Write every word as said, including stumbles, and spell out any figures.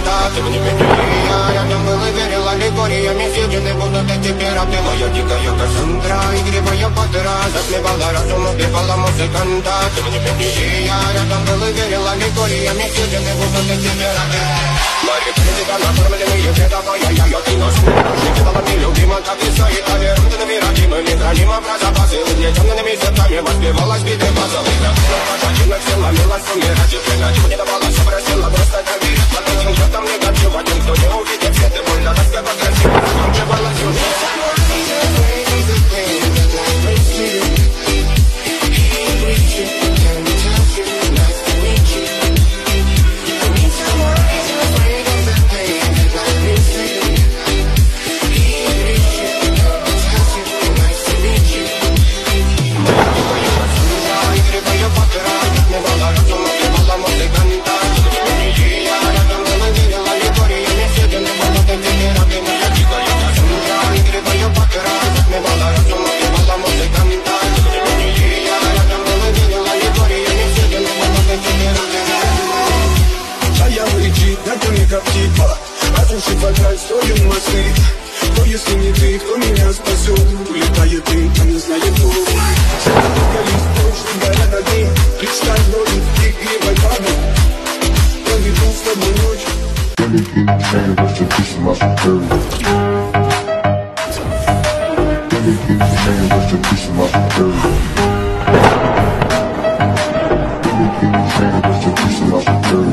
музыканта. Ты мне меня, я там был и верил аллегориями. Съедены будут эти пера, ты моя дикая Кассандра. Игривая пантера, затмевала разум, убивала музыканта. Ты мне меня, я там был и верил аллегориями. Съедены будут эти пера. Мария Презида, накормленные передовая, я, я, ты наш мир. Житала нелюбима, как и стоит, повернутыми родимыми, храним про запасы. Угнетенными сердцами воспевалась биты базовых. Пошатина все ломилась, умирать, и чего не давала, все просила, просто доверить. Под этим чертом негатив, один, кто не увидит свет, и больно, тоска по красивой, закручивала сюжет. Строим мосты, но если не ты, кто меня спасет? Улетает ты, а не знает кто. Только лист точно горя на дне. Представь ноль в игривой память. Проведу с тобой ночь. Everything changed, but the piece of my security. Everything changed, but the piece of my security. Everything changed, but the piece of my security.